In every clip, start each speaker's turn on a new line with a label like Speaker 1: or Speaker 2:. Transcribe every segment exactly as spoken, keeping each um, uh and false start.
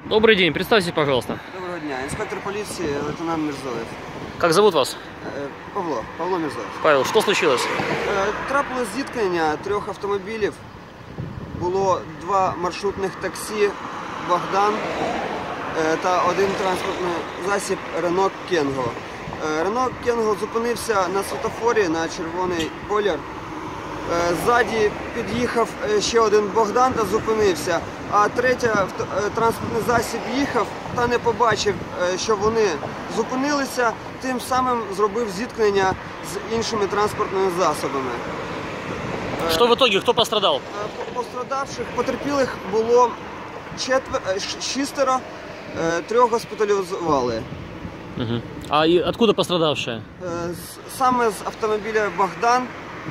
Speaker 1: Добрый день, представьтесь, пожалуйста.
Speaker 2: Доброго дня, инспектор полиции лейтенант Мирзоев.
Speaker 1: Как зовут вас?
Speaker 2: Павло, Павло Мирзоев.
Speaker 1: Павел, що случилось?
Speaker 2: Трапилось зіткнення трьох автомобілів. Було два маршрутних таксі «Богдан» та один транспортний засіб «Рено Кенго». «Рено Кенго» зупинився на світлофорі на червоний колір. Ззаді під'їхав ще один «Богдан» та зупинився, а третій транспортний засіб їхав та не побачив, що вони зупинилися, тим самим зробив зіткнення з іншими транспортними засобами.
Speaker 1: Що в итоге, хто пострадав?
Speaker 2: Пострадавших, потерпілих було четвер... шістеро, трьох госпіталізували.
Speaker 1: Угу. А і откуда пострадавшие?
Speaker 2: Саме з автомобіля «Богдан».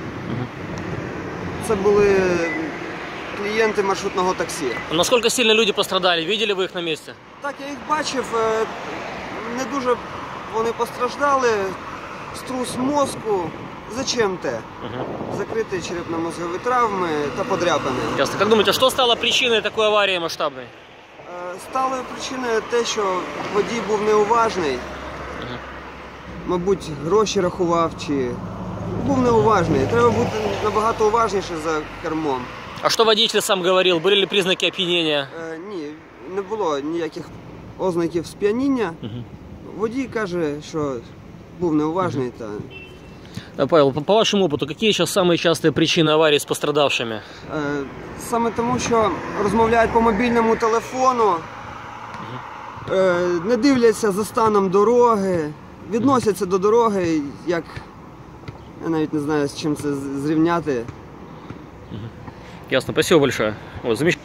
Speaker 2: Це були клієнти маршрутного таксі.
Speaker 1: Наскільки сильно люди пострадали? Видели ви їх на місці?
Speaker 2: Так, я їх бачив. Не дуже вони постраждали. Струс мозку, зачем-те. Угу. Закриті черепно-мозгові травми та подряпини.
Speaker 1: Ясно. Як думаєте, що стало причиною такої аварії масштабної?
Speaker 2: Стало причиною те, що водій був неуважний. Угу. Мабуть, гроші рахував чи... Був неуважний. Треба бути набагато уважніше за кермом.
Speaker 1: А що водитель сам говорив? Були ли признаки оп'яніння?
Speaker 2: Е, ні, не було ніяких ознаків сп'яніння. Угу. Водій каже, що був неуважний. Угу.
Speaker 1: Та... Павел, по, по вашому опиту, які зараз самі часті причини аварії з пострадавшими?
Speaker 2: Е, саме тому, що розмовляють по мобільному телефону, угу. е, не дивляться за станом дороги, відносяться угу. до дороги як... Я навіть не знаю, з чим це зрівняти.
Speaker 1: Ясно, спасибо большое. Вот, замечательно.